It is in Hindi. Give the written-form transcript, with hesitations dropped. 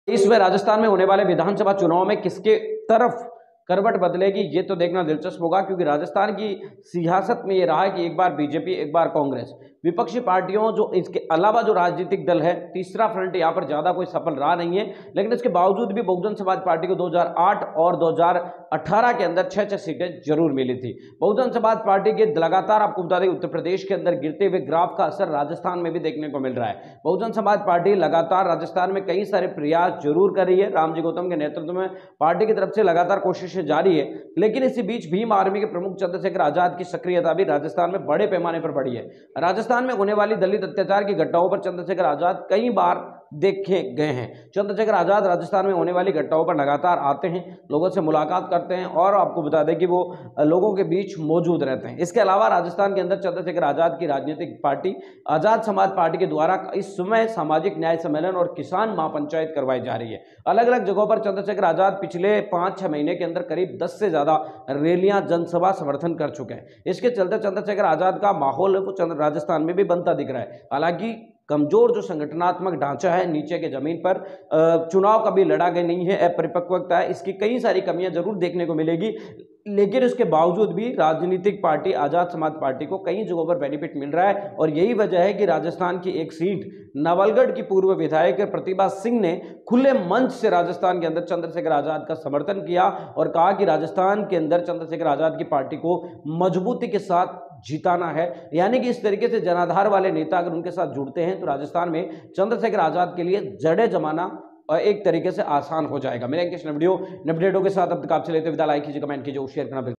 इसमें राजस्थान में होने वाले विधानसभा चुनाव में किसके तरफ करवट बदलेगी ये तो देखना दिलचस्प होगा, क्योंकि राजस्थान की सियासत में ये रहा है कि एक बार बीजेपी एक बार कांग्रेस, विपक्षी पार्टियों जो इसके अलावा जो राजनीतिक दल है, तीसरा फ्रंट यहाँ पर ज्यादा कोई सफल रहा नहीं है। लेकिन इसके बावजूद भी बहुजन समाज पार्टी को 2008 और 2018 के अंदर 6-6 सीटें जरूर मिली थी। बहुजन समाज पार्टी के लगातार आपको बता दें उत्तर प्रदेश के अंदर गिरते हुए ग्राफ का असर राजस्थान में भी देखने को मिल रहा है। बहुजन समाज पार्टी लगातार राजस्थान में कई सारे प्रयास जरूर कर रही है, रामजी गौतम के नेतृत्व में पार्टी की तरफ से लगातार कोशिशें जारी है। लेकिन इसी बीच भीम आर्मी के प्रमुख चंद्रशेखर आजाद की सक्रियता भी राजस्थान में बड़े पैमाने पर बढ़ी है। राजस्थान में होने वाली दलित अत्याचार की घटनाओं पर चंद्रशेखर आजाद कई बार देखे गए हैं। चंद्रशेखर आजाद राजस्थान में होने वाली घटनाओं पर लगातार आते हैं, लोगों से मुलाकात करते हैं और आपको बता दें कि वो लोगों के बीच मौजूद रहते हैं। इसके अलावा राजस्थान के अंदर चंद्रशेखर आजाद की राजनीतिक पार्टी आजाद समाज पार्टी के द्वारा इस समय सामाजिक न्याय सम्मेलन और किसान महापंचायत करवाई जा रही है। अलग अलग जगहों पर चंद्रशेखर आजाद पिछले 5-6 महीने के अंदर करीब 10 से ज्यादा रैलियां जनसभा समर्थन कर चुके हैं। इसके चलते चंद्रशेखर आजाद का माहौल है वो राजस्थान में भी बनता दिख रहा है। हालांकि कमजोर जो संगठनात्मक ढांचा है नीचे के जमीन पर चुनाव कभी लड़ा गया नहीं है, अपरिपक्वता है, इसकी कई सारी कमियां जरूर देखने को मिलेगी। लेकिन इसके बावजूद भी राजनीतिक पार्टी आजाद समाज पार्टी को कई जगहों पर बेनिफिट मिल रहा है और यही वजह है कि राजस्थान की एक सीट नवलगढ़ की पूर्व विधायक प्रतिभा सिंह ने खुले मंच से राजस्थान के अंदर चंद्रशेखर आजाद का समर्थन किया और कहा कि राजस्थान के अंदर चंद्रशेखर आजाद की पार्टी को मजबूती के साथ जिताना है। यानी कि इस तरीके से जनाधार वाले नेता अगर उनके साथ जुड़ते हैं तो राजस्थान में चंद्रशेखर आजाद के लिए जड़ें जमाना और एक तरीके से आसान हो जाएगा। मेरे वीडियो अपडेटों के साथ अब तक आपसे लेते विदा, लाइक कीजिए, कमेंट कीजिए, शेयर करना।